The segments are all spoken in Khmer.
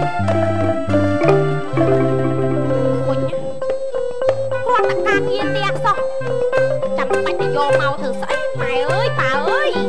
คุยกรอดตะการเยียเตียกซอจำไปจะโยมเอาถือใส่หมายเอ้ยป่าเอ้ย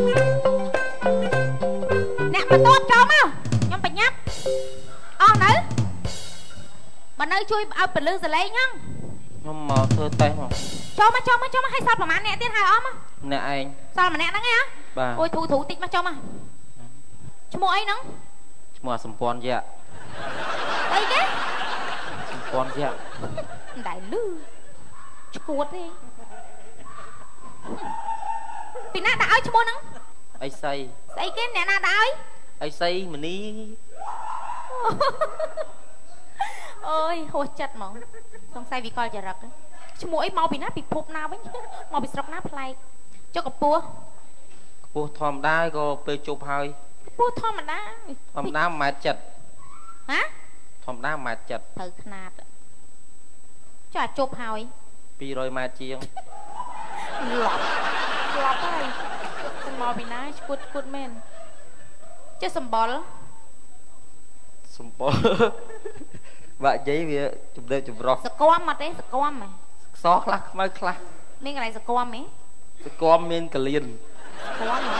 เนี่ยมาโต๊ะจอมเอายังไปยับเอาไหนมาเนยช่วยเอาเป็นลือสไลด์ยังខ្ញុំមកធ្វើតេស្តមកចូលមកឲ្យសល់ប្រហែលអ្នកទៀតហើយអស់មកអ្នកឯងសល់ម្នាក់ហ្នឹងឯងបាទអូយធូតិចមកចូលមកឈ្មោះអីហ្នឹងឈ្មោះសម្ព័ន្ធយៈអីគេសម្ព័ន្ធយៈមិនដែលលឺឈួតទេពីណាដាក់ឲ្យឈ្មោះហ្នឹងអីសីស្អីគេអ្នកណាដាក់ឲ្យអីសីមនីអូយហួសចិត្តហ្មងសង្ស័យវិកលចរិតឈ្មោះអីមកពីណាពិភពណាវិញមកពីស្រុកណាប្លែកចុះកពស់ធម្មតាក៏ពេលជប់ហើយកពស់ធម្មតា 1.7ម៉ែត្រហ៎ធម្មតា1.7ម៉ែត្រត្រូវຂ្នាតចុះអាជប់ហើយ 200ម៉ែត្រជាងស្លាប់ហើយមកពីណាឈួតមែនចេះសម្បល់បាក់យាយវាជំនឿចម្រោះសគមអត់ទេសគមហ៎ខ្សោះខ្លះខ្មៅខ្លះមានកន្លែងសគមហ៎សគមមានកលៀនសគមហ៎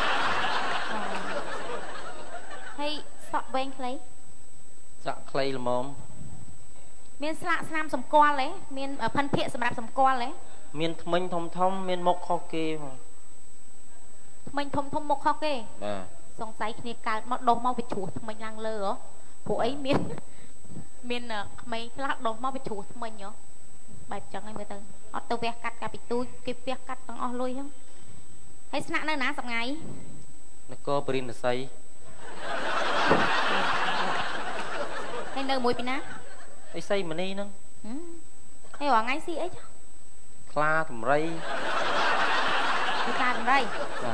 ហើយសក់វែងខ្លីសក់ខ្លីល្មមមានស្លាកស្នាមសម្គាល់ហ៎មានផិនភាកសម្រាប់សម្គាល់ហ៎មានថ្មិញធំមានមុខខុសគេហ្មងថ្មិញធំមុខខុសគេបាទសង្ស័យគ្នាកើតមកដុសមកវាជ្រោះថ្មិញឡើងលើហ៎ព្រោះអីមានក្មេងខ្លះដុសមកវាជ្រោះថ្មិញហ៎បែបចឹងហើយមើលទៅអត់ទៅវះកាត់កាពីទូចគេវះកាត់ទាំងអស់លុយហ្នឹងហើយស្នាក់នៅណាសប្ងៃនគរពរិណស័យហើយនៅមួយពីណាអីស័យមនីហ្នឹងហើយរាល់ថ្ងៃស៊ីអីចាខ្លាតម្រៃខ្លាតម្រៃបាទ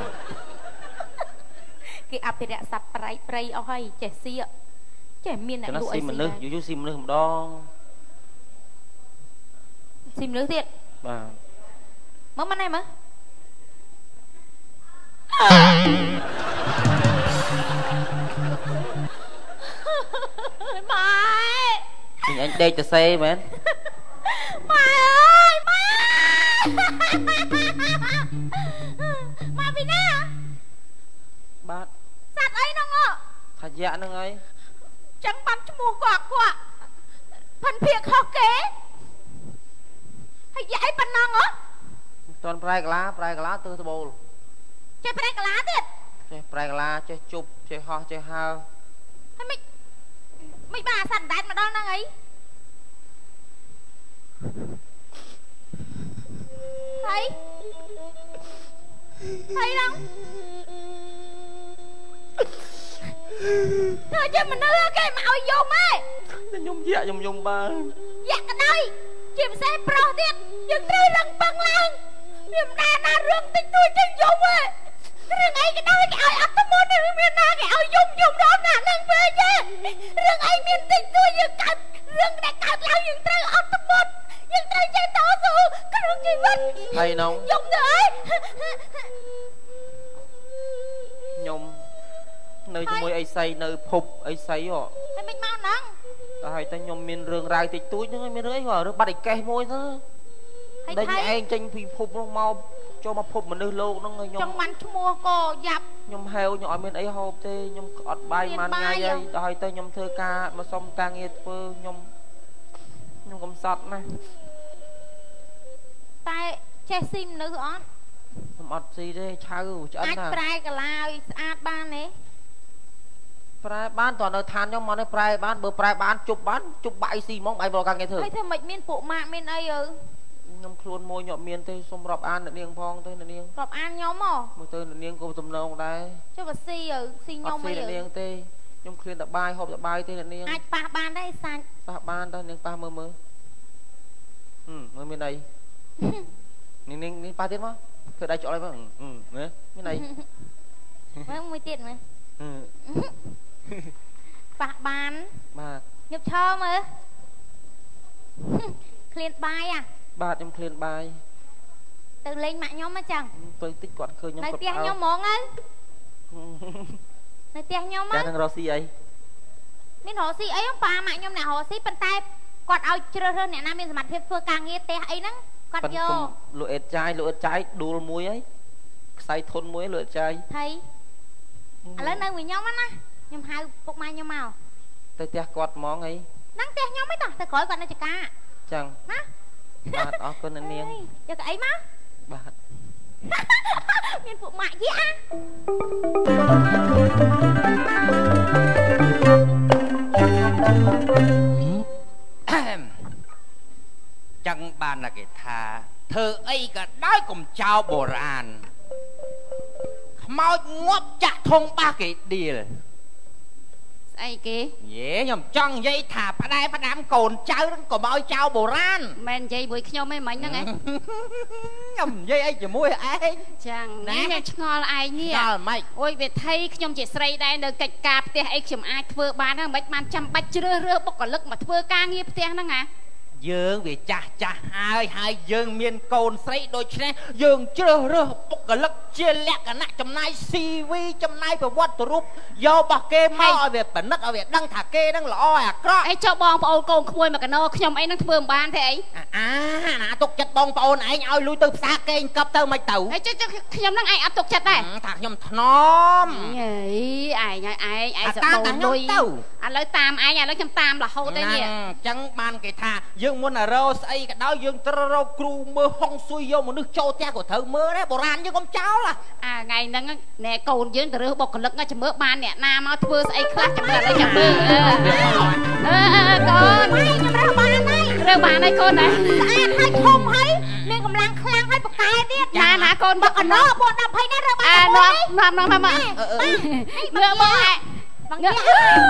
គេអភិរក្សសត្វព្រៃអស់ហើយចេះស៊ីចេះមានអ្នកលក់អីស៊ីមនុស្សយូរស៊ីមនុស្សម្ដងស៊ីមនុស្សទៀតបាទមើលមកណែមើលម៉ែអញដេកទៅសេមែនម៉ែអើយម៉ែមកពីណាបាទសត្វអីហ្នឹងខយៈហ្នឹងហើយចឹងបានឈ្មោះគាត់ផិនភាកខុសគេហើយយាយប៉ុណ្ណឹងហ៎មិនទាន់ប្រែកាឡាទៅត្បូលចេះប្រែកាឡាទៀតចេះប្រែកាឡាចេះជប់ចេះហោះចេះហើហើយមិនបានអាសត្វដែតមកដល់ហ្នឹងអីហើយហ្នឹងធ្វើជាមនុស្សគេមកឲ្យយំហ៎ខ្ញុំយៈខ្ញុំយំបានយៈក្តៅជាពិសេសប្រុសទៀតយើងត្រូវរឹងពឹងឡើងវាមិនដែរណារឿងតិចតួចចឹងយំហ៎រឿងអីក៏ដោយគេឲ្យអត់ទៅមុនឬមានណាគេឲ្យយំដល់ណាហ្នឹងពេកទេរឿងអីមានតិចតួចយើងកើតរឿងដែលកើតឡើងយើងត្រូវអត់ទៅមុនយើងត្រូវចេះតស៊ូក្នុងជីវិតហើយនងយំទៅអីខ្ញុំនៅជាមួយអីស័យនៅភពអីស័យហ៎ហើយមិនមកហ្នឹងតែហើយតែខ្ញុំមានរឿងរ៉ាវតិចតួចហ្នឹងមានរឿងអីក៏រឿងបាត់ឯកេះមួយទៅតែឯងចេញពីភពនោះមកចូលមកភពមនុស្សលោកហ្នឹងខ្ញុំចង់បានឈ្មោះក៏យ៉ាប់ខ្ញុំហៅខ្ញុំអត់មានអីហូបទេខ្ញុំអត់បាយមួយថ្ងៃហើយដល់ហើយទៅខ្ញុំធ្វើការមកសុំការងារធ្វើខ្ញុំកំសត់ណាស់តែចេះស៊ីមនុស្សអត់ខ្ញុំអត់ស៊ីទេឆៅឆ្អិនណាអាចប្រែកាឡាឲ្យស្អាតបានទេប្រែបានតើនៅឋានខ្ញុំមកនេះប្រែបានបើប្រែបានជប់បាយស៊ីហ្មងបាយប្រកការងារធ្វើហើយធ្វើមិនមានពួកម៉ាក់មានអីខ្ញុំខ្លួនមួយខ្ញុំអត់មានទេសុំរាប់អានអ្នកនាងផងទៅអ្នកនាងរាប់អានខ្ញុំហ៎មើលទៅអ្នកនាងក៏ទំនងដែរចុះបើស៊ីខ្ញុំអីអ្នកនាងទេខ្ញុំឃ្លានតែបាយហូបតែបាយទេអ្នកនាងអាចប៉ះបានដែរសាច់ប៉ះបានតើនាងប៉ះមើលមើលមានអីនាងប៉ះទៀតមកធ្វើដៃចោលឲ្យមកមានអីមើលមួយទៀតមើលប៉ះបានបាទញឹកឈរមើលឃ្លានបាយបាទខ្ញុំឃ្លានបាយទៅលេងម៉ាក់ខ្ញុំមកចឹងទៅតិចគាត់ឃើញខ្ញុំនៅផ្ទះខ្ញុំហ្មងទៅនៅផ្ទះខ្ញុំចានឹងរស់ស៊ីអីមានរកស៊ីអីប៉ាម៉ាក់ខ្ញុំអ្នករកស៊ីប៉ុន្តែគាត់ឲ្យជ្រើសរើសអ្នកណាមានសមត្ថភាពធ្វើការងារផ្ទះអីហ្នឹងគាត់យកលក់អេតចាយដួលមួយអីខ្សែធុនមួយលក់អេតចាយថៃឥឡូវនៅមួយខ្ញុំណាខ្ញុំហៅពុកម៉ែខ្ញុំមកទៅផ្ទះគាត់ហ្មងអីហ្នឹងផ្ទះខ្ញុំហីតោះទៅក្រោយគាត់នៅចកាចឹងណាបាទអរគុណនាងយកកៅអីមកបាទមានពួកម៉ាក់យីចឹងបានតែគេថាធ្វើអីក៏ដោយកុំចោលបុរាណខ្មោចងាប់ចាក់ធុងបាសគេឌីលស្អីគេយេខ្ញុំចង់និយាយថាផ្ដែផ្ដាំកូនចៅកុំឲ្យចោលបុរាណមិននិយាយមួយខ្ញុំឯងមិញហ្នឹងខ្ញុំនិយាយអីជាមួយឯងចាំងនេះខ្ញុំឆ្ងល់ឯងនេះឆ្ងល់ម៉េចអូយវាថៃខ្ញុំជាស្រីដែរនៅកិច្ចការផ្ទះអីខ្ញុំអាចធ្វើបានហ្នឹងមិនបានចាំបាច់ជ្រើសរើសបុគ្គលិកមកធ្វើការងារផ្ទះហ្នឹងណាយើងវាចាស់ហើយយើងមានកូនស្រីដូច្នេះយើងជ្រើសរើសបុគ្គលិកជាលក្ខណៈចំណាយ CV ចំណាយប្រវត្តិរូបយករបស់គេមកឲ្យវាប៉និតឲ្យវាដឹងថាគេហ្នឹងល្អអាក្រក់អីចុះបងប្អូនកូនក្មួយមកកណោខ្ញុំអីហ្នឹងធ្វើមិនបានទេអីណាទុកចិត្តបងប្អូនឯងឲ្យលុយទៅផ្សារគេងកប់ទៅមិនទៅអីចុះខ្ញុំហ្នឹងឯងអត់ទុកចិត្តដែរថាខ្ញុំថ្នមហេឯងសបោលុយឥឡូវតាមឯងឥឡូវខ្ញុំតាមរហូតទេនេះអញ្ចឹងបានគេថាយើងមុនរោស្អីក៏ដោយយើងត្រូវរកគ្រូមើលហុងស៊ុយយកមនុស្សចូលផ្ទះក៏ត្រូវមើលដែរបុរាណយើងកុំចោលថ្ងៃហ្នឹងណែកូនយើងទៅរើសបុគ្គលិកចាំមើលបានអ្នកណាមកធ្វើស្អីខ្លះចាំមើលឥឡូវចាំមើលកូនខ្ញុំរើសបានហើយកូនណាស្អាតហើយធំហើយមានកម្លាំងខ្លាំងហើយបកែទៀតណាកូនបុគ្គលិក4 10 20នេះរើសបាននាំមើលបងបងយ៉ា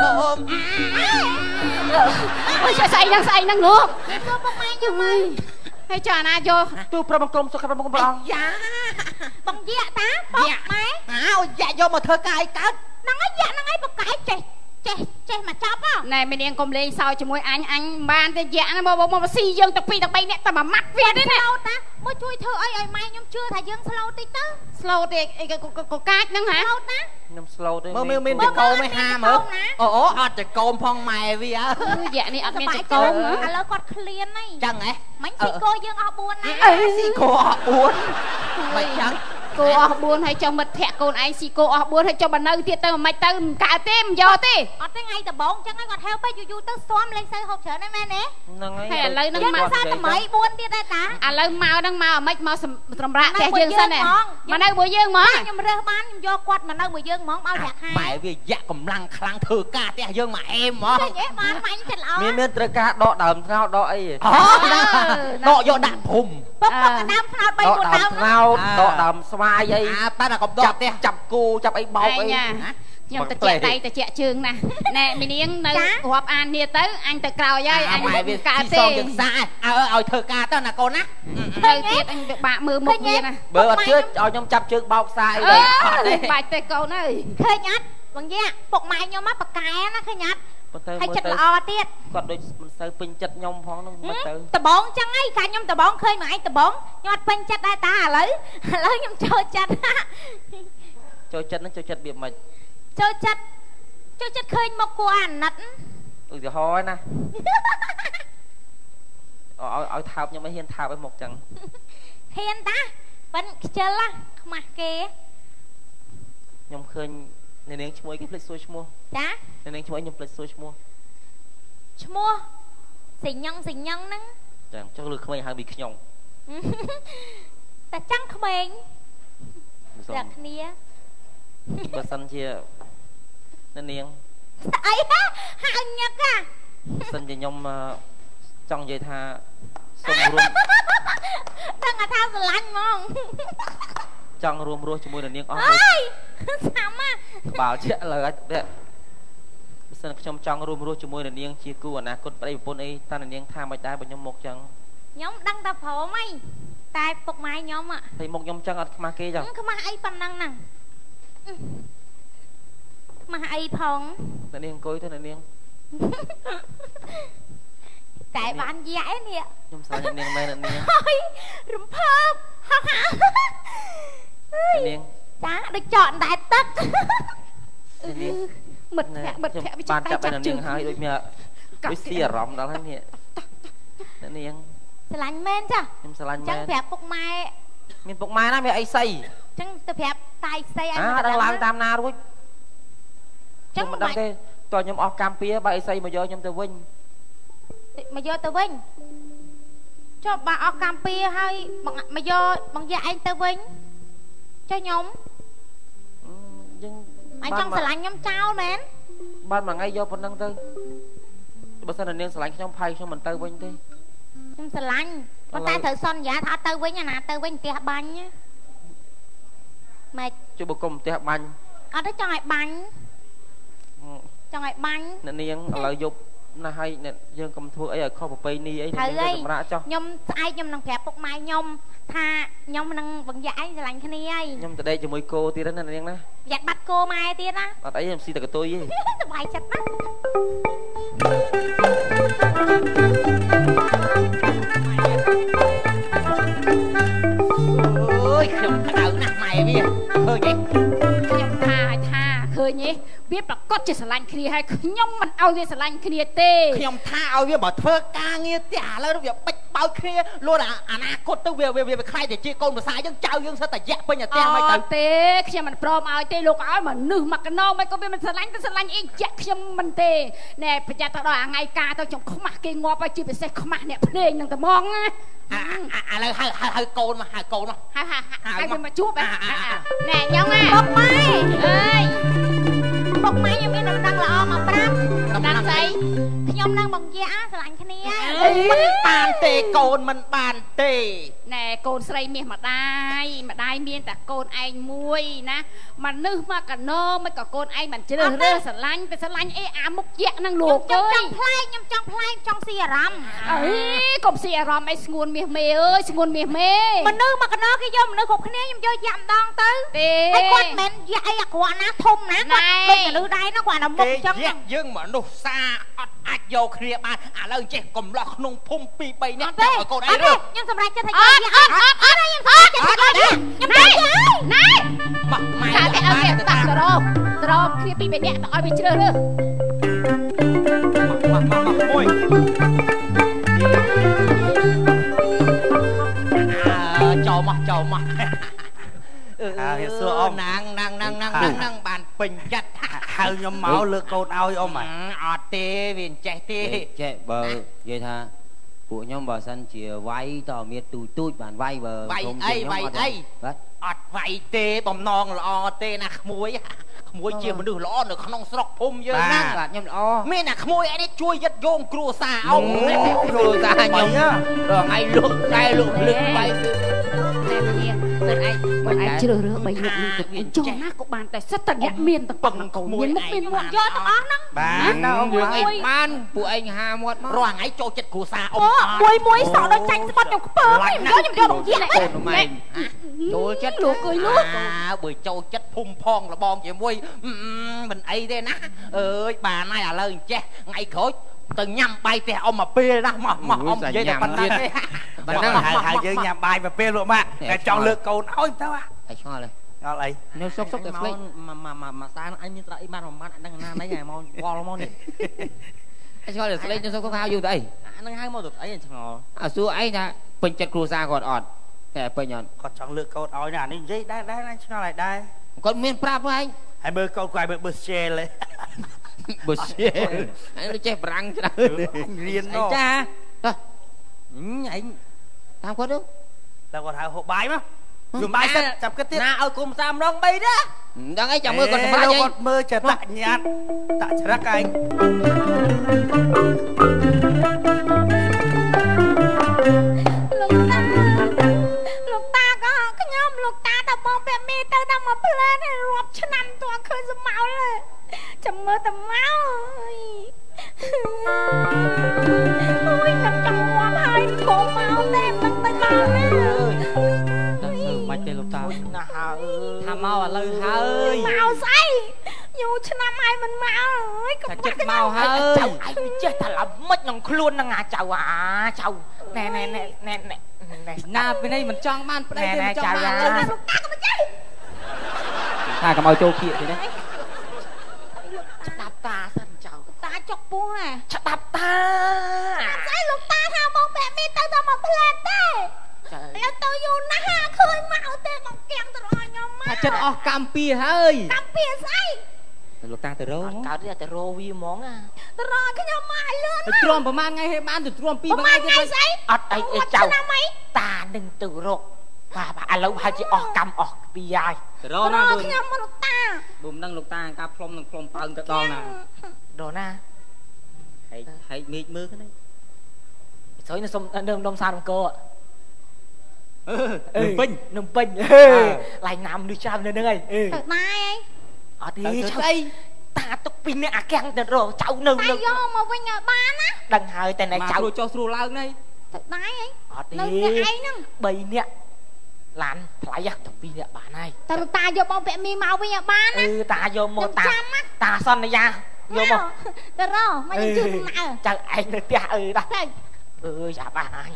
អូយស្អីហ្នឹងលោកពុកម៉ែខ្ញុំហើយចុះអាណាយកទូប្រមក្រុមសុខប្រមក្រុមព្រះអង្គយ៉ាបងយ៉ាតាពុកម៉ែអូយ៉ាយកមកធ្វើការឲ្យកើតហ្នឹងហើយយ៉ាហ្នឹងហើយបកែចេះមកចាប់ណែមីនាងកុំលេងសើចជាមួយអញបានទេយ៉ាហ្នឹងមកស៊ីយើងទៅ2 3នាក់តែមួយម៉ាត់វាទេណាមកជួយធ្វើអីឲ្យម៉ែខ្ញុំជឿថាយើងស្លូតតិចទៅស្លូតទេអីកកាចហ្នឹងហ៎ស្លូតណាខ្ញុំស្លូតទេមើលមានចកោមិនហាមើលអូអត់ចកោមផងម៉ែវាយ៉ានេះអត់មានចកោមឥឡូវគាត់ឃ្លានហីចឹងហ៎មិញស៊ីគោយើងអស់4ណាស៊ីគោអស់4មិនចឹងគោអស់4ហើយចុះមិត្តភក្តិកូនឯងស៊ីគោអស់4ហើយចុះបើនៅទៀតទៅមិនទៅមិនកើតទេមិនយកទេអត់ទេថ្ងៃដំបងចឹងហើយគាត់ហៅពេកយូរទៅស្ទាំលេងសើហូបច្រើនហ្នឹងមែនទេហ្នឹងហើយហើយឥឡូវហ្នឹងមកសាតែមី4ទៀតដែរតាឥឡូវមកហ្នឹងមកមិនមកសម្រាប់ផ្ទះយើងសិនទេមកនៅមួយយើងហ្មងខ្ញុំរើសបានខ្ញុំយកគាត់មកនៅមួយយើងហ្មងមកយ៉ាក់ខាបែវាយ៉ាក់កម្លាំងខ្លាំងធ្វើការផ្ទះយើងមកអេមហ្មងឃើញទេបានបាញ់ចិត្តល្អមានត្រូវការដកដើមថ្នោតដកអីដកយកដាក់ភូមិពុកដើមថ្នោត3 4ដើមថ្នោតដកដើមស្វាយអីប៉ាណាកុំដកផ្ទះចាប់គូចាប់អីបោកអីខ្ញុំទៅជាដៃទៅជាជើងណាណែមីនាងនៅរាប់អាននេះទៅអញទៅក្រោយហើយអញកើតទេយើងសាឲ្យធ្វើការទៅណាកូនណាទៅទៀតអញទៅបាក់មើលមុខវាណាបើអត់ជឿឲ្យខ្ញុំចាប់ជើងបោកខ្សែអីអត់ទេបាច់ទេកូនអើយឃើញអត់បងយ៉ាពុកម៉ែខ្ញុំមកបកែណាឃើញអត់ហើយចិត្តល្អទៀតគាត់ដូចមិនសូវពេញចិត្តខ្ញុំផងនោះមិនទៅដបងចឹងហីកាខ្ញុំដបងឃើញមួយឯងដបងខ្ញុំអត់ពេញចិត្តដែរតាឥឡូវខ្ញុំចូលចិត្តហ្នឹងចូលចិត្តវាមិនចូលចិត្តឃើញមកគួរអាណិតឧទាហរណ៍ណាឲ្យថើបខ្ញុំមិនហ៊ានថើបឲ្យមកចឹងហ៊ានតាប៉ិនខ្ជិលខ្មាស់គេខ្ញុំឃើញនាងឈ្មោះគេភ្លេចសួរឈ្មោះចានាងឈ្មោះខ្ញុំភ្លេចសួរឈ្មោះសញ្ញឹងហ្នឹងចឹងចុះលើក្មេងហៅពីខ្ញុំតែចាំងក្មេងតែគ្នាបើសិនជានាងអីហៅញឹកសិនជាខ្ញុំចង់និយាយថាសូមរួមដឹងថាស្រឡាញ់ហ្មងចង់រួមរស់ជាមួយនាងអស់អើយសាមបាល់ជាក់លើបើសិនខ្ញុំចង់រួមរស់ជាមួយនាងជាគូអនាគតប្តីប្រពន្ធអីតើនាងថាមិនដែរបើខ្ញុំមកចឹងខ្ញុំដឹងតែព្រមហីតែពុកម៉ែខ្ញុំតែមកខ្ញុំចឹងអត់ខ្មាស់គេចឹងខ្មាស់អីប៉ុណ្ណឹងហ្នឹងម៉ាស់អីផងនាងអង្គុយទៅនាងតែបានយ៉ាក់នេះខ្ញុំស្រឡាញ់នាងមែននាងរំភើបនាងចាដូចចកអណ្ដែតទឹកនាងមិត្តភក្តិវិចិត្រចាប់ជើងហើយដូចមានដូចស៊ីអារម្មណ៍ដល់ហើយនេះអ្នកនាងស្រឡាញ់មែនចាខ្ញុំស្រឡាញ់មែនចឹងប្រាប់ពុកម៉ែមានពុកម៉ែណាមានអីសីចឹងទៅប្រាប់តាយស្អីអញដល់ឡើងតាមណារួចចឹងមិនដឹងទេតើខ្ញុំអស់កម្មពីបើអីសីមកយកខ្ញុំទៅវិញមកយកទៅវិញចុះបើអស់កម្មពីហើយមកយកបងយាឯងទៅវិញចុះខ្ញុំយើងអញចង់ស្រឡាញ់ខ្ញុំចោលមែនបានមួយថ្ងៃយកប៉ុណ្្នឹងទៅបើសិនតែនាងស្រឡាញ់ខ្ញុំផៃខ្ញុំមិនទៅវិញទេខ្ញុំស្រឡាញ់ប៉ុន្តែត្រូវសន្យាថាអត់ទៅវិញណាទៅវិញផ្ទះបាញ់ម៉េចជួយបកុំផ្ទះបាញ់អត់ទេចង់ឲ្យបាញ់ចង់ឲ្យបាញ់អ្នកនាងឥឡូវយប់ណាស់ហើយយើងកុំធ្វើអីឲ្យខុសប្រពៃណីអីទៅសម្រាប់ចុះខ្ញុំស្អែកខ្ញុំនឹងប្រាប់ពុកម៉ែខ្ញុំថាខ្ញុំនឹងបង្យាក់ឯងស្រឡាញ់គ្នាហើយខ្ញុំទៅដេកជាមួយគោទៀតណានាងណាប្រយ័ត្នបាត់គោម៉ែទៀតណាអត់អីខ្ញុំស៊ីតែកតុយទេសុបាយចិត្តណាអូយខ្ញុំក្តៅណាស់ម៉ែវាឃើញទេខ្ញុំថាឃើញទេវាប្រកាសជាស្រឡាញ់គ្នាហើយខ្ញុំមិនឲ្យវាស្រឡាញ់គ្នាទេខ្ញុំថាឲ្យវាបើធ្វើការងារផ្ទះឥឡូវវាបិចបោកគ្នាលួនអនាគតទៅវាខ្លាយទៅជាកូនប្រសាយើងចៅយើងសិតតែយ៉ាក់ពេញអាផ្ទះមិនទៅទេខ្ញុំមិនព្រមឲ្យទេលោកឲ្យមនុស្សមកកណោមិនក៏វាមិនស្រឡាញ់ទៅស្រឡាញ់អីយ៉ាក់ខ្ញុំមិនទេណែប្រយ័ត្នទៅដល់ថ្ងៃការទៅខ្ញុំខ្មាស់គេងាប់ហើយជាពិសេសខ្មាស់អ្នកភ្នែកនឹងត្មងណាឥឡូវហៅកូនមកហៅកូនមកហៅវាមកជួបណែខ្ញុំបុកម៉ែអើយបុកម៉ែខ្ញុំមានដំណឹងល្អមកប្រាប់ដំណឹងស្អីខ្ញុំនឹងបង្គាស្រឡាញ់គ្នាមិនបានទេកូនមិនបានទេណែកូនស្រីមាសម្ដាយមានតែកូនឯងមួយណាមនុស្សមកកណោមិនក៏កូនឯងមិនជ្រើសរើសស្រឡាញ់ទៅស្រឡាញ់អីអាមុខយៈនឹងលោកអើយខ្ញុំចង់ផ្លែងចង់ស៊ីអារម្មណ៍អីកុំស៊ីអារម្មណ៍អីស្ងួនមាសមេអើយស្ងួនមាសមេមនុស្សមកកណោគេយកមនុស្សគ្រប់គ្នាខ្ញុំយកយ៉ាំដងទៅទេហើយគាត់មិនយៈអីអាក្រក់ណាធំណាគាត់ដូចកលឺដៃណាគាត់តែមុខចឹងយើងមនុស្សសាអត់អាចយកគ្នាបានឥឡូវចេះកំឡោះក្នុងភូមិ2 3នាក់ចាំឲ្យកូនឯងរើខ្ញុំសម្រេចចិត្តថាយកអត់ខ្ញុំសម្រេចចិត្តខ្ញុំទៅណែមកម៉ែតែឲ្យវាតាក់ត្រប់គ្នា2 3នាក់ទៅឲ្យវាជ្រើសរើសមកមួយចូលមកសួរអ៊ំណាងបានពេញចិត្តហៅខ្ញុំមកលើកកូនឲ្យអ៊ំអត់ទេវាមិនចេះទេចេះបើនិយាយថាពួកខ្ញុំបើសិនជាវាយតើមានទូចបានវាយបើខ្ញុំអីអត់វាយទេបំណងល្អទេណាក្មួយជាមនុស្សល្អនៅក្នុងស្រុកភូមិយើងហ្នឹងបាទខ្ញុំល្អមានតែក្មួយឯនេះជួយយឹតយងគ្រួសារអ៊ំគ្រួសារខ្ញុំរងថ្ងៃលក់តែលក់លឹកបាយតែមិនឯងជ្រើសរើស3មុខនេះទៅចង់ណាក៏បានតែសិតតែអ្នកមានទាំងប៉ុណ្ណឹងកូនមានមុខមានមាត់យកទាំងអស់ហ្នឹងបានយើងអីបានពួកឯងហាមាត់មករងថ្ងៃចូលចិត្តគ្រួសារអ៊ំមួយសក់ដល់ចាញ់ស្បត់ខ្ញុំខ្ពើខ្ញុំយកមកទៀតកូនម៉ែចូលចិត្តលោកអើយលោកបើចូលចិត្តភូមិផងលបងជាមួយមិនអីទេណាអើយបានហើយឥឡូវអញ្ចេះថ្ងៃក្រោយទៅញ៉ាំបាយផ្ទះអ៊ំមកពេលណាមកអ៊ំនិយាយតែប៉ុណ្ណឹងទេប៉ុណ្ណឹងហើយយើងញ៉ាំបាយមកពេលលោកម៉ាក់តែចង់លើកកូនឲ្យទៅអីឆ្ងល់អីនៅសុកតែភ្លេចមកសានអញមានស្រាប់អីបានប្រហែលអត់ដឹងណាណីហើយមកវល់មកនេះអីឆ្ងល់តែស្លេកនៅសុកហៅយូរទៅអីអានឹងហៅមកទៅអីឆ្ងល់អាសួរអីថាពេញចិត្តគ្រួសារគាត់អត់តែពេញអត់គាត់ចង់លើកកូនឲ្យណានេះនិយាយដែរឆ្ងល់ហើយដែរគាត់មានប្រាប់ហើយមើលកូនគាត់មើលប៊ឺសែលប៊ឺសែលហើយចេះប្រាំងច្រើនរៀនណោះចាតោះអញតាមគាត់ទៅដល់គាត់ហៅហូបបាយមកយំបាយសិនចាប់គិតទៀតណាឲ្យគុំ3 ម្ដង3ទេដឹងអីចាំមើលគាត់សម្រាប់គាត់មើលចេះតាក់ញាតតាក់ច្រឹកឯងលោកតាក៏ខ្ញុំលោកតាតបងពាក់មីទៅដល់មកផ្លែនេះរាប់ឆ្នាំតើឃើញសម្ោលចាំមើលតមកអូយខ្ញុំចង់ងាប់ហើយកុំមកទេមិនទៅដល់ណាមិនទេលោកតាណាស់ហើយថាមកឥឡូវហើយមកស្អីយូរឆ្នាំហើយមិនមកអើយកុំចិត្តមកហើយចៅឯងចេះតែល្មិចនឹងខ្លួននឹងអាចៅចៅណែណាពេលនេះមិនចង់បានប្តីទេមិនចង់បានលោកតាក៏មិនចេះថាកុំឲ្យចូលគៀកទេណាច្បាពោះហ៎ច្បាប់តាស្អីលោកតាថាបងបែបនេះទៅតែមកផ្លែតទេឥឡូវទៅយូរណាស់ឃើញមកទេបងកៀងទៅរកខ្ញុំមកថាចិត្តអស់កម្មពីហើយកម្មពីស្អីលោកតាទៅរកកើតទៅរកវាហ្មងទៅរកខ្ញុំមកឲ្យលឿនទៅទ្រាំប្រហែលថ្ងៃហេបានទៅទ្រាំ2ថ្ងៃទៀតស្អីអត់អីចៅតានឹងទៅរកបាទឥឡូវហើយជាអស់កម្មអស់ពីហើយទៅរកណាខ្ញុំមកលោកតាបុំនឹងលោកតាការផ្លុំនឹងផ្លុំប៉ើងទៅដល់ណាដល់ណាហែកមេឃមើលហ្នឹងស្រួយនៅសុំនំសានអង្គរនំពេញឡាយណាមនេះច្រើននៅហ្នឹងហើយទៅណាយអត់ទេស្អីតាទុកពីអ្នកអាកាំងទៅរកចៅនៅតែយកមកវិញឲ្យបានណាដឹងហើយតែអ្នកចៅចុះស្រួលឡើងនេះទៅណាយអត់ទេនៅអ្នកឯងហ្នឹង 3នាក់ឡានថ្លៃទៅ2នាក់បានហើយតែលោកតាយកបងពាក់មីមកវិញឲ្យបានណាតាយកមកតាសន្យាយកមកទៅរកមកយើងជឿដំណើរចៅឯងនៅផ្ទះដាស់ចាប់បានហើយ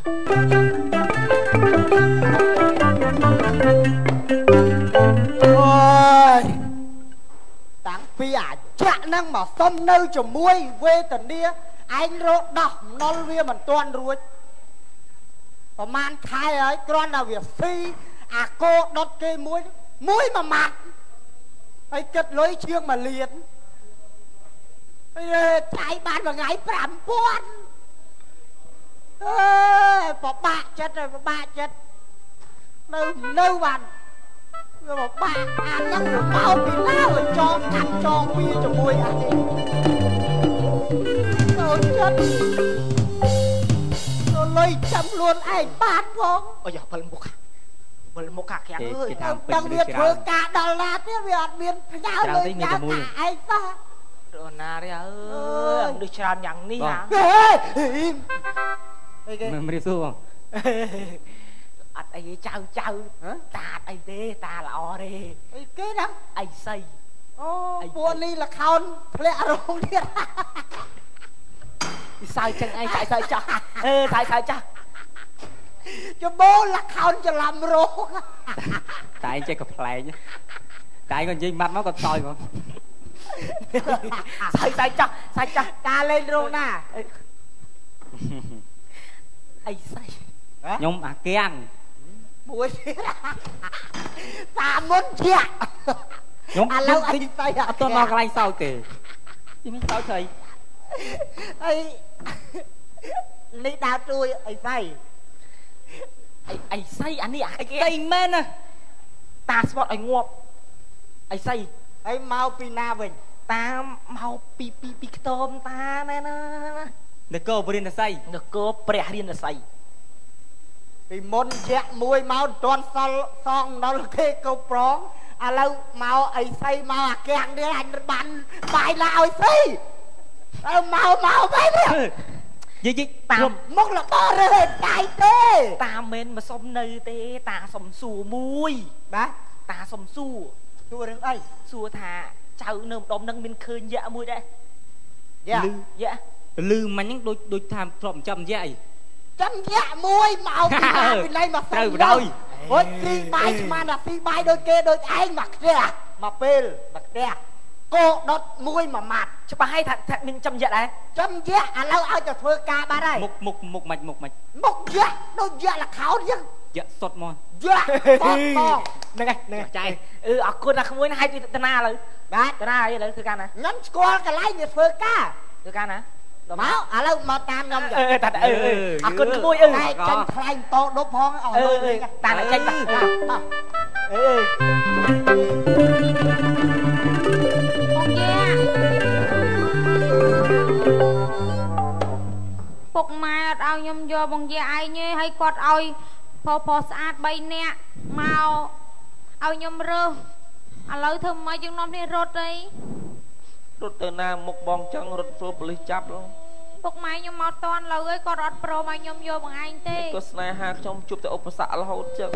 អូយតាំងពីអាចាក់ហ្នឹងមកសុំនៅជាមួយវេទនាឯងរកដោះណុលវាមិនទាន់រួចប្រហែលខែហើយគ្រាន់តែវាស៊ីអាគោដុតគេមួយមួយម៉ាត់ហើយគិតលុយជាង1លានថ្លៃបានមួយថ្ងៃ5000អើយពិបាកចិត្តហើយពិបាកចិត្តនៅបានវាពិបាកអាហ្នឹងមកពីណាចងកាត់ចងវាជាមួយអានេះចូលចិត្តចូលលុយចាំខ្លួនឯងបានផងអូយពិលមុខខាក់អើយដឹងវាធ្វើការដល់ណាទៀតវាអត់មានផ្ញើលុយញ៉ាំឯងសោះរណារីអើយមនុស្សច្រើនយ៉ាងនេះហ៎អីគេមិនរៀបសួរបងអត់អីចៅតាអត់អីទេតាល្អទេអីគេហ្នឹងអីសីអូពួកនេះលខោនធ្លាក់រងទៀតពីសើចឹងឯងសើចាស់សើចាស់ច្បោលខោនច្រឡំរងតែឯងចេះកំ pl ែងតែឯងក៏និយាយម៉ាត់មកក៏សោយបងសើចាស់ការលេងរោងណាអីស្អីខ្ញុំអាគាំងមួយទៀតតាមុនជាខ្ញុំឥឡូវអីស្អីអត់តដល់កន្លែងសោយទេទីនេះសោយស្អីអីនេះដើរជួយអីស្អីអីស្អីអានេះអាគេស្អីមែនណាតាស្បត់ឲ្យងាប់អីស្អីហើយមកពីណាវិញតាមកពីខ្ទមតាណែណានគរព្រះរាណសីនគរព្រះរាណសីពីមុនជាក់មួយមកមិនទាន់សល់សងដល់គេគ្រប់ប្រងឥឡូវមកអីស្អីមកអាកាំងនេះអញបានបាយឡាឲ្យស្អីមកវិញយីតាមមុខលបរើដៃទេតាមិនមកសុំនៅទេតាសុំសួរមួយបាទតាសុំសួររឿងអីសួរថាចៅនៅម្ដុំនឹងមានឃើញយៈមួយដែរយៈលឺមិញហ្នឹងដូចថាធ្លាប់ចំយៈអីចំយៈមួយមកពីណាពីណៃមកត្រូវបដ ாய் អូយស៊ីបាយស្មានថាស៊ីបាយដូចគេដូចឯងមកផ្ទះមកពេលមកផ្ទះគោដុតមួយមួយម៉ាត់ច្បាស់ហើយថាមានចំយៈដែរចំយៈឥឡូវឲ្យទៅធ្វើការបាត់ហើយមុខមិនមុខយៈដូចយៈលខោនចឹងយៈសុតមកយៈហ្នឹងចៃអរគុណណាក្មួយណាឲ្យទៅណាឥឡូវបាទទៅណាឥឡូវធ្វើការណាខ្ញុំស្គាល់កន្លែងវាធ្វើការធ្វើការណាមកឥឡូវមកតាមខ្ញុំតាអរគុណក្មួយចាញ់ថ្លៃតោដប់ផងអស់លុយតាចាញ់តាបងយាពុកម៉ែអត់ឲ្យខ្ញុំយកបងយាឯងទេហើយគាត់ឲ្យផោស្អាត3នាក់មកឲ្យខ្ញុំរើសឥឡូវធ្វើម៉េចយើងនាំគ្នារត់អីរត់ទៅណាមុខបងចឹងរត់ព្រោះប៉ូលីសចាប់ពុកម៉ែខ្ញុំមកតាន់លើអីគាត់អត់ព្រមឲ្យខ្ញុំយកបងឯងទេក៏ស្នេហាខ្ញុំជួបតែឧបសគ្គរហូតចឹង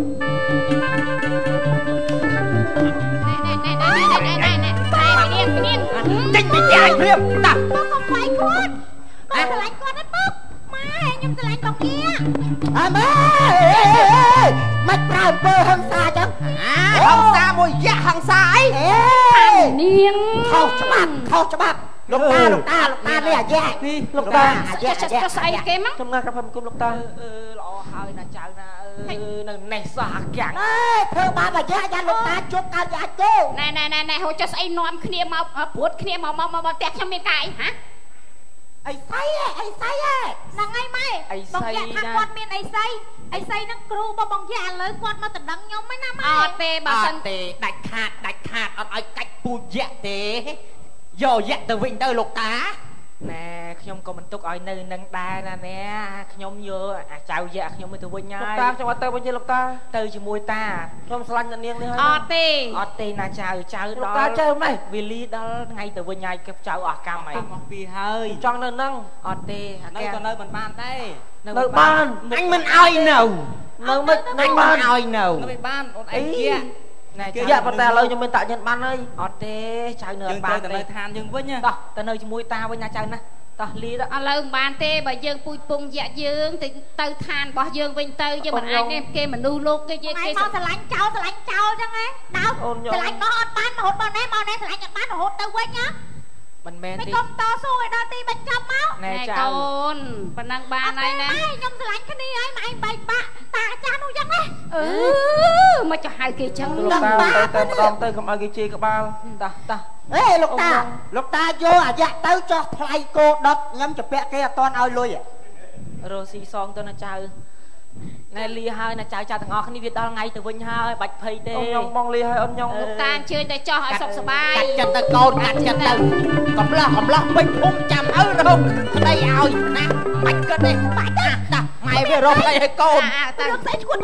ចេញពីចាយព្រាមតាពុកកុំវាយគាត់មកឆ្លាញ់គាត់ទេពុកម៉ែខ្ញុំឆ្លាញ់បងគាអើម៉ែមិនប្រើអំពើហិង្សាចឹងហិង្សាមួយយៈហិង្សាអីនាងខុសច្បាប់លោកតានេះអាយ៉ានេះលោកតាអាយ៉ាស្អីគេមកចំណាយក្រាបបង្គំលោកតាល្អហើយណាចៅណានៅនេះសោះអាកាំងអេធ្វើបាបអាយ៉ាយ៉ាលោកតាជប់កើតយ៉ាទេណែហូចចុះស្អីនាំគ្នាមកព្រួតគ្នាមកផ្ទះខ្ញុំមានកាយហ៎អីស្អីហ្នឹងហើយម៉ែបងយ៉ាថាគាត់មានអីស្អីហ្នឹងគ្រូរបស់បងយ៉ាឥឡូវគាត់មកតដឹងខ្ញុំហ្នឹងណាម៉ែអត់ទេបើសិនទេដាច់ខាតអត់ឲ្យកាច់ពូជយៈទេយកយៈទៅវិញទៅលោកតាណែខ្ញុំក៏មិនទុកឲ្យនៅនឹងដែរណាណែខ្ញុំយកអាចៅយៈខ្ញុំទៅវិញហើយលោកតាខ្ញុំអត់ទៅវិញទេលោកតាទៅជាមួយតាខ្ញុំស្រឡាញ់អ្នកនាងនេះហើយអត់ទេណាចៅដល់លោកតាចៅម៉េចវេលាដល់ថ្ងៃទៅវិញហើយគេចៅអស់កម្មហើយមកពីហើយចង់នៅនឹងអត់ទេនៅក៏នៅមិនបានដែរនៅបានអញមិនឲ្យនៅមិនបានឲ្យនៅមិនបានអូនឯងជាណែយ៉ាប៉ុន្តែឥឡូវខ្ញុំមានតាញ៉ាំបានហើយអត់ទេចៅនៅអត់បានទេទៅនៅឋានយើងវិញតោះទៅនៅជាមួយតាវិញណាចៅណាតោះលីដល់ឥឡូវមិនបានទេបើយើងពូជពងយៈយើងទៅឋានរបស់យើងវិញទៅយើងមិនអាចទេគេមនុស្សលោកគេមកស្រឡាញ់ចោលចឹងហ៎ដល់ស្រឡាញ់បោះអត់បានរហូតបងណែស្រឡាញ់អត់បានរហូតទៅវិញហ៎មិនមែនទេមិនកុំតស៊ូឲ្យដល់ទីបញ្ចប់មកណែកូនប៉ុណ្ណឹងបានហើយណាខ្ញុំស្រឡាញ់គ្នាហើយមកឯងបែកបាក់តាអាចារ្យនោះចឹងណាមកចុះហៅគេចឹងលោកតាទៅម្ដងទៅកុំឲ្យគេជេរក្បាលតោះអេលោកតាយកអាយ៉ាទៅចោះថ្លៃគោដុតខ្ញុំជពាក់គេអត់ទាន់ឲ្យលុយរស់ស៊ីសងទៅណាចៅណែលីហើយណាចៅទាំងអស់គ្នាវាដល់ថ្ងៃទៅវិញហើយបាច់ភ័យទេអូនញ៉ងបងលីហើយអូនញ៉ងលោកតាអញ្ជើញទៅចោះឲ្យសុខសប្បាយកាត់ចិត្តទៅកូនកាត់ចិត្តទៅកំឡោះពេញភូមិចាំឪរកប្តីឲ្យណាបាច់គិតទេបាច់តាម៉ែវារកប្តីឲ្យកូនទៅលោកស្អីឈួត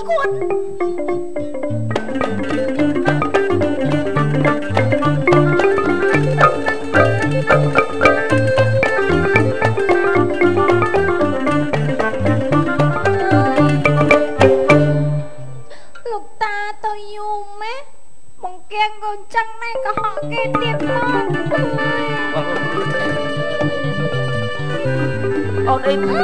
លោកតាទៅយូរម៉េចបងកៀងកូនចឹងណែក៏ហក់គេទៀតមកអូនអីបង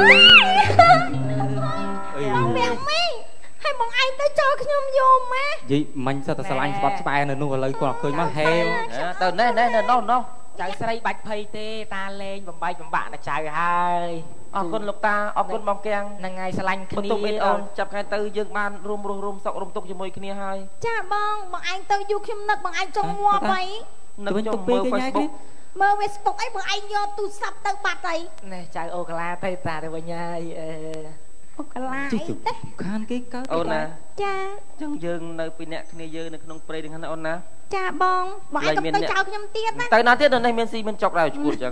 វាំងមីហើយបងឯងទៅចោលខ្ញុំយូរម៉េចយីមិញសិតតែស្រឡាញ់ស្បត់ស្បែនៅនោះឥឡូវគាត់ឃើញមកហេវទៅណែនោះចៅស្រីបាច់ភ័យទេតាលេងបំបាច់បំបាក់ណាចៅហើយអរគុណលោកតាអរគុណបងកៀងហ្នឹងហើយស្រឡាញ់គ្នាបន្ទុកអីអូនចាប់ខែទៅយើងបានរួមរស់រួមសុខរួមទុកជាមួយគ្នាហើយចាបងឯងទៅយូរខ្ញុំនឹកបងឯងចង់ងាប់អីនឹកខ្ញុំមើល Facebook មើល Facebook អីបងឯងយកទូរស័ព្ទទៅបាត់អីណែចៅអូកាឡាទៅតាទៅវិញហើយអូកាឡាអីទេខានគេកើតអូនណាចាចឹងយើងនៅពីអ្នកគ្នាយើងនៅក្នុងព្រៃទាំងហ្នឹងអូនណាចាបងឯងទៅចោលខ្ញុំទៀតណាទៅណាទៀតនៅនេះមានស៊ីមានចុកដែរឈួតចឹង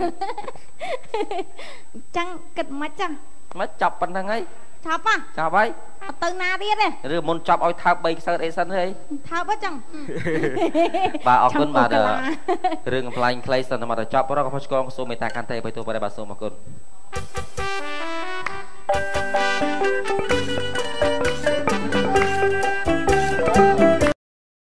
ចឹងគិតមិនចាមិនចាប់ប៉ុណ្្នឹងហើយចាប់ហ៎ចាប់ហើយអត់ទៅណាទៀតទេឬមុនចាប់ឲ្យថើប3ខ្សែអីសិនហីថើបចឹងបាទអរគុណបាទរឿងកំ pl ាញ់ខ្លីសិនតែមកដល់ចប់រកកំហុសឆ្គងសូមមេត្តាកាន់តែបើទោះបើបាទសូមអរគុណ